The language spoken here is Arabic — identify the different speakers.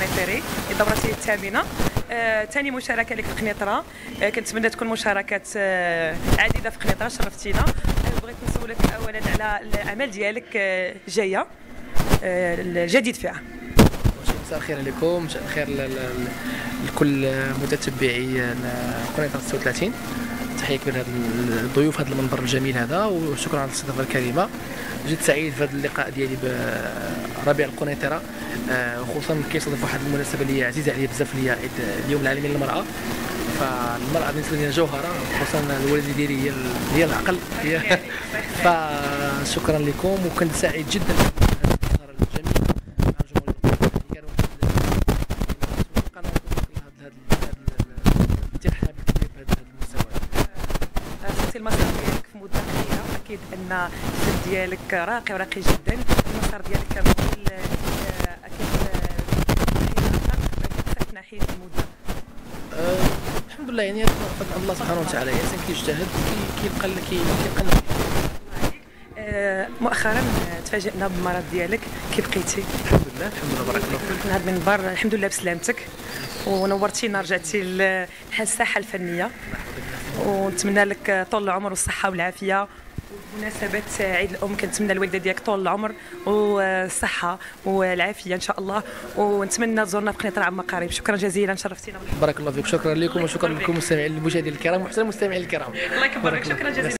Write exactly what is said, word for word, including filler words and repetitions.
Speaker 1: بريفيري لدورته الثامنه. ثاني آه، مشاركه لك في قنيطره. آه، كنتمنى تكون مشاركات آه، عديده في قنيطره، شرفتينا. آه، بغيت نسولك اولا على الاعمال ديالك آه، جايه، آه، الجديد فيها.
Speaker 2: مساء الخير عليكم، مساء الخير لكل متتبعي قنيطره ستة وثلاثين. تحيه كبيره للضيوف هذا المنبر الجميل هذا، وشكرا على الاستضافه الكريمه. جد سعيد في هذا اللقاء ديالي بربيع القنيطره، خصوصا كيصادف واحد المناسبه اللي عزيزه عليا بزاف، اللي هي اليوم العالمي للمراه. فالمراه بالنسبه لي جوهره، خصوصا الوالده ديالي هي هي العقل هي. فشكرا لكم، وكنت سعيد جدا
Speaker 1: المسار ديالك في مده قليله. اكيد ان السد ديالك راقي وراقي جدا. المسار ديالك كامل اكيد خصك ناحيه المده.
Speaker 2: أه الحمد لله، يعني فضل الله سبحانه وتعالى، يعني الانسان كيجتهد كيلقى كيلقى
Speaker 1: أه مؤخرا تفاجئنا بالمرض ديالك، كيف بقيتي؟
Speaker 2: الحمد لله الحمد لله، بارك الله فيك.
Speaker 1: من هذا المنبر الحمد لله بسلامتك، ونورتينا، رجعتي للساحه الفنيه، ونتمنى لك طول العمر والصحه والعافيه. بمناسبه عيد الام كنتمنى الوالده ديالك طول العمر والصحه والعافيه ان شاء الله، ونتمنى تزورنا في قنيطره عما قريب. شكرا جزيلا، شرفتينا.
Speaker 2: بارك الله فيك، شكرا لكم، وشكرا لكم المستمعين المشاهدين الكرام وحتى المستمعين الكرام.
Speaker 1: الله يكبرك، شكرا جزيلا.